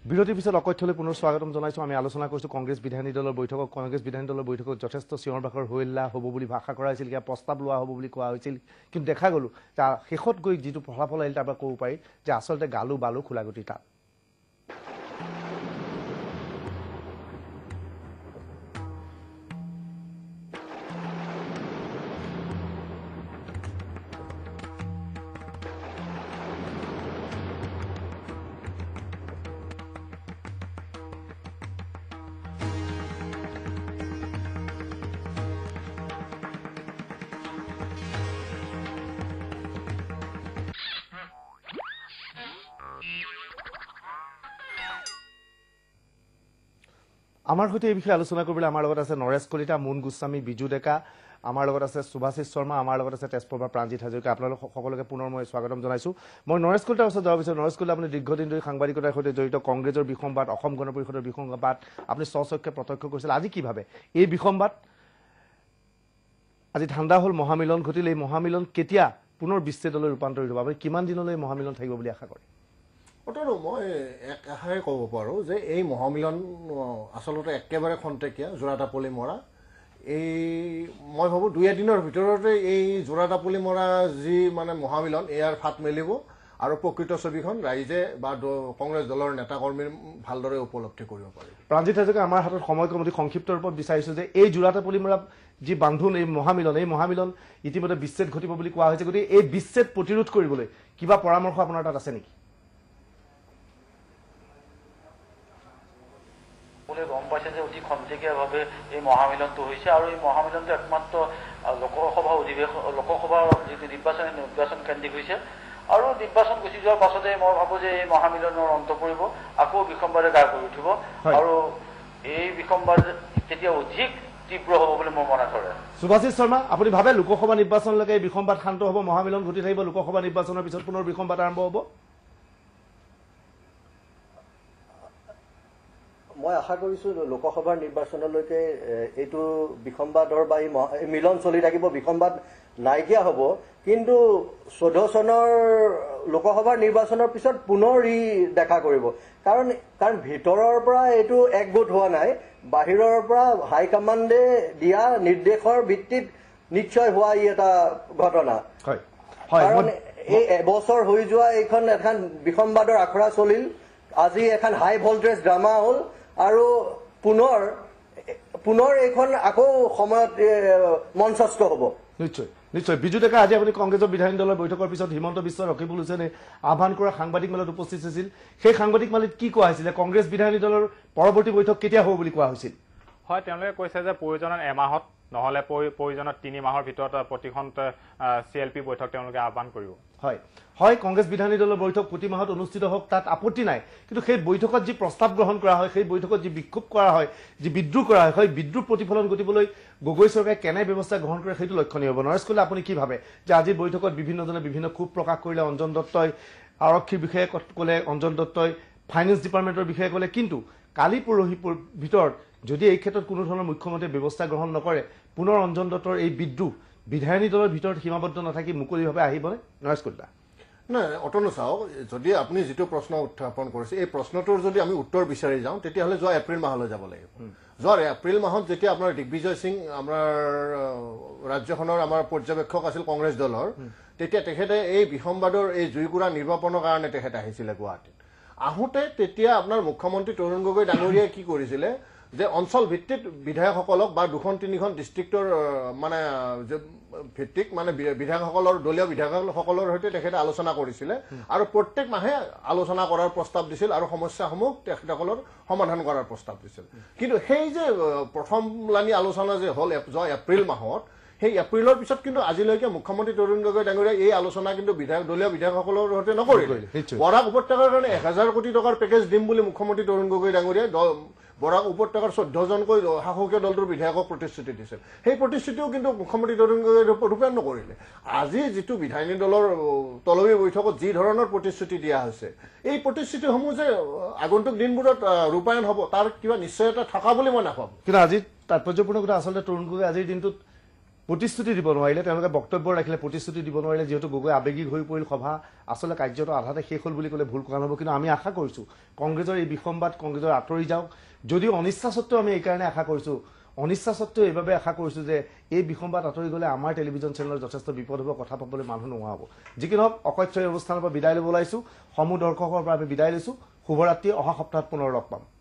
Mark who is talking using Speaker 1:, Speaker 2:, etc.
Speaker 1: বিৰতিৰ পিছত অকথ্যলৈ পুনৰ স্বাগতম জনাইছো। আমি আলোচনা কৰিছো কংগ্ৰেছ বিধায়িনী দলৰ বৈঠকত যথেষ্ট চিঞৰ বাখৰ হৈলা হ'ব বুলি ভাষা কৰা হৈছিল, কিবা প্ৰস্তাৱ লোৱা হ'ব বুলি কোৱা হৈছিল, কিন্তু দেখা গ'লো যে শেষত গৈ যিটো ফলাফল আহিল তাৰ পৰা ক'ব পাৰি যে আচলতে গালু বালু খোলাগুটি তাত। আমাৰ সৈতে এই বিষয়ে আলোচনা কৰিবলৈ আমাৰ লগত আছে নৰেশ কলিতা, মুন গোস্বামী, বিজু ডেকা, আমাৰ লগত আছে সুভাষিষ শৰ্মা, আমাৰ লগত আছে তেজপুৰৰ পৰা প্ৰাণজিৎ হাজৰিকা। আপোনালোক সকলোকে পুনৰ মই স্বাগতম জনাইছো। মই নৰেশ কলিতাৰ ওচৰত যাব বিচাৰো। নৰেশ কলিতা, আপুনি দীৰ্ঘদিন ধৰি সাংবাদিকতাৰ সৈতে জড়িত, কংগ্ৰেছৰ বিসম্বাদ, অসম গণ পৰিষদৰ বিসম্বাদ আপুনি স্বচক্ষে প্ৰত্যক্ষ কৰিছিল। আজি কি ভাবে এই বিসম্বাদ? আজি ঠাণ্ডা হ'ল, মহামিলন ঘটিল, এই মহামিলন কেতিয়া পুনৰ বিচ্ছেদলৈ ৰূপান্তৰিত হ'ব? আপুনি কিমান দিনলৈ মহামিলন থাকিব বুলি আশা কৰে?
Speaker 2: মই এক আশাই ক'ব পাৰোঁ যে এই মহামিলন আচলতে একেবাৰে খন্তেকীয়া, যোৰাটাপলি মৰা। এই মই ভাবোঁ 2 এদিনৰ ভিতৰতে এই যোৰাটাপলি মৰা যি মানে মহামিলন ইয়াৰ ফাট মেলিব আৰু প্ৰকৃত ছবিখন ৰাইজে বা কংগ্ৰেছ দলৰ নেতাকৰ্মীৰ ভালদৰে উপলব্ধি কৰিব পাৰিব।
Speaker 1: প্ৰাণজিৎ হাজৰিকা, আমাৰ হাতত সময় কম, অতি সংক্ষিপ্ত ৰূপত বিচাৰিছোঁ যে এই যোৰাটাপলি মৰা যি বান্ধোন, এই মহামিলন ইতিমধ্যে বিচ্ছেদ ঘটিব বুলি কোৱা হৈছে। গতিকে এই বিচ্ছেদ প্ৰতিৰোধ কৰিবলৈ কিবা পৰামৰ্শ আপোনাৰ তাত আছে নেকি?
Speaker 3: গম পাইছে যে অতি খন্তেকীয়াভাৱে এই মহামিলনটো হৈছে আৰু এই মহামিলনটো একমাত্ৰ লোকসভাৰ যিটো নিৰ্বাচন কেন্দ্ৰিক হৈছে আৰু নিৰ্বাচন গুচি যোৱাৰ পাছতে মই ভাবোঁ যে এই মহামিলনৰ অন্ত পৰিব, আকৌ বিসম্বাদে গা কৰি উঠিব আৰু এই বিসম্বাদ তেতিয়া অধিক তীব্ৰ হ'ব বুলি মোৰ মনে ধৰে।
Speaker 1: সুভাষিষ শৰ্মা, আপুনি ভাবে লোকসভা নিৰ্বাচনলৈকে এই বিসম্বাদ শান্ত হ'ব, মহামিলন ঘটি থাকিব, লোকসভা নিৰ্বাচনৰ পিছত পুনৰ বিসম্বাদ আৰম্ভ হ'ব?
Speaker 4: মই আশা কৰিছোঁ লোকসভাৰ নিৰ্বাচনলৈকে এইটো বিসম্বাদৰ বা এই মিলন চলি থাকিব, বিসম্বাদ নাইকিয়া হ'ব। কিন্তু 14 চনৰ লোকসভাৰ নিৰ্বাচনৰ পিছত পুনৰ ই দেখা কৰিব। কাৰণ ভিতৰৰ পৰা এইটো একগোট হোৱা নাই, বাহিৰৰ পৰা হাইকমাণ্ডে দিয়া নিৰ্দেশৰ ভিত্তিত নিশ্চয় হোৱা ই এটা ঘটনা। কাৰণ এই এবছৰ হৈ যোৱা এখন বিসম্বাদৰ আখৰা চলিল, আজি এখন হাই ভল্টেজ ড্ৰামা হ'ল আৰু পুনৰ এইখন আকৌ সময়ত মঞ্চস্থ হ'ব।
Speaker 1: নিশ্চয় নিশ্চয়। বিজু ডেকা, আজি আপুনি কংগ্ৰেছৰ বিধায়িনী দলৰ বৈঠকৰ পিছত হিমন্ত বিশ্ব, ৰকিবুল হুছেইনে আহ্বান কৰা সাংবাদিক মেলত উপস্থিত হৈছিল। সেই সাংবাদিক মেলত কি কোৱা হৈছিলে? কংগ্ৰেছ বিধায়িনী দলৰ পৰৱৰ্তী বৈঠক কেতিয়া হ'ব বুলি কোৱা হৈছিল?
Speaker 5: হয়, তেওঁলোকে কৈছে যে প্ৰয়োজনত এমাহত নহ'লে প্ৰয়োজনত 3 মাহৰ ভিতৰত প্ৰতিখন CLP বৈঠক তেওঁলোকে আহ্বান কৰিব। হয়, কংগ্ৰেছ বিধায়িনী দলৰ বৈঠক প্ৰতি মাহত অনুষ্ঠিত হওক, তাত আপত্তি নাই। কিন্তু সেই বৈঠকত যি প্ৰস্তাৱ গ্ৰহণ কৰা হয়, সেই বৈঠকত যি বিক্ষোভ কৰা হয়, যি বিদ্ৰোহ কৰা হয়, সেই বিদ্ৰোহ প্ৰতিফলন ঘটিবলৈ গগৈ চৰকাৰে কেনে ব্যৱস্থা গ্ৰহণ কৰে সেইটো লক্ষণীয় হ'ব। নৰেশ কলিতা, আপুনি কি ভাবে যে আজিৰ বৈঠকত বিভিন্নজনে বিভিন্ন ক্ষোভ প্ৰকাশ কৰিলে? অঞ্জন দত্তই আৰক্ষীৰ বিষয়ে ক'লে, অঞ্জন দত্তই ফাইনেন্স ডিপাৰ্টমেণ্টৰ বিষয়ে ক'লে, কিন্তু কালি পৰহিৰ ভিতৰত যদি এই ক্ষেত্ৰত কোনো ধৰণৰ মুখ্যমন্ত্ৰীয়ে ব্যৱস্থা গ্ৰহণ নকৰে, পুনৰ অঞ্জন দত্তৰ এই বিদ্ৰোহ বিধায়িনী দলৰ ভিতৰত সীমাবদ্ধ নাথাকি মুকলিভাৱে আহিবনে? নৰেশ কলিতা।
Speaker 2: নাই, অতনো চাওক, যদি আপুনি যিটো প্ৰশ্ন উত্থাপন কৰিছে এই প্ৰশ্নটোৰ যদি আমি উত্তৰ বিচাৰি যাওঁ তেতিয়াহ'লে যোৱা এপ্ৰিল মাহলৈ যাব লাগিব। যোৱা এপ্ৰিল মাহত যেতিয়া আপোনাৰ দিগ্বিজয় সিং আমাৰ ৰাজ্যখনৰ আমাৰ পৰ্যবেক্ষক আছিল কংগ্ৰেছ দলৰ, তেতিয়া তেখেতে এই বিসম্বাদৰ এই জুইকুৰা নিৰ্বাপনৰ কাৰণে তেখেত আহিছিলে গুৱাহাটীত। আহোঁতে তেতিয়া আপোনাৰ মুখ্যমন্ত্ৰী তৰুণ গগৈ ডাঙৰীয়াই কি কৰিছিলে যে অঞ্চল ভিত্তিত বিধায়কসকলক বা 2-3খন ডিষ্ট্ৰিক্টৰ মানে ভিত্তিক মানে বিধায়কসকলৰ দলীয় বিধায়কসকলৰ সৈতে তেখেতে আলোচনা কৰিছিলে আৰু প্ৰত্যেক মাহে আলোচনা কৰাৰ প্ৰস্তাৱ দিছিল আৰু সমস্যাসমূহ তেখেতসকলৰ সমাধান কৰাৰ প্ৰস্তাৱ দিছিল। কিন্তু সেই যে প্ৰথমলানি আলোচনা যে হ'ল যোৱা এপ্ৰিল মাহত, সেই এপ্ৰিলৰ পিছত কিন্তু আজিলৈকে মুখ্যমন্ত্ৰী তৰুণ গগৈ ডাঙৰীয়াই এই আলোচনা কিন্তু দলীয় বিধায়কসকলৰ সৈতে নকৰিলে। বৰাক উপত্যকাৰ কাৰণে 1000 কোটি টকাৰ পেকেজ দিম বুলি মুখ্যমন্ত্ৰী তৰুণ গগৈ ডাঙৰীয়াই বৰাক উপত্যকাৰ 14জনকৈ শাসকীয় দলটোৰ বিধায়কক প্ৰতিশ্ৰুতি দিছিল। সেই প্ৰতিশ্ৰুতিও কিন্তু মুখ্যমন্ত্ৰী তৰুণ গগৈয়ে ৰূপায়ণ নকৰিলে। আজি যিটো বিধায়িনী দলৰ তলবী বৈঠকত যি ধৰণৰ প্ৰতিশ্ৰুতি দিয়া হৈছে, এই প্ৰতিশ্ৰুতিসমূহ যে আগন্তুক দিনবোৰত ৰূপায়ণ হ'ব তাৰ কিবা নিশ্চয়তা থকা বুলি মই নাভাবোঁ।
Speaker 1: কিন্তু আজি তাৎপৰ্যপূৰ্ণ কথা, আচলতে তৰুণ গগৈ আজিৰ দিনটোত প্ৰতিশ্ৰুতি দিব নোৱাৰিলে, তেওঁলোকে বক্তব্য ৰাখিলে, প্ৰতিশ্ৰুতি দিব নোৱাৰিলে, যিহেতু গগৈ আৱেগিক হৈ পৰিল, সভা আচলতে কাৰ্যটো আধাতে শেষ হ'ল বুলি ক'লে ভুল কোৱা নহ'ব। কিন্তু আমি আশা কৰিছোঁ কংগ্ৰেছৰ এই বিসম্বাদ কংগ্ৰেছৰ আঁতৰি যাওক। যদিও অনিচ্ছা সত্ত্বেও আমি এইকাৰণে আশা কৰিছোঁ, অনিচ্ছা সত্ত্বেও এইবাবে আশা কৰিছোঁ যে এই বিসম্বাদ আঁতৰি গ'লে আমাৰ টেলিভিছন চেনেলৰ যথেষ্ট বিপদ হ'ব, কথা পাবলৈ মানুহ নোহোৱা হ'ব। যি কি নহওক, অকথ্য এই অনুষ্ঠানৰ পৰা বিদায় ল'ব ওলাইছোঁ। সমূহ দৰ্শকৰ পৰা আমি বিদায় লৈছোঁ। শুভৰাত্ৰি। অহা সপ্তাহত পুনৰ লগ পাম।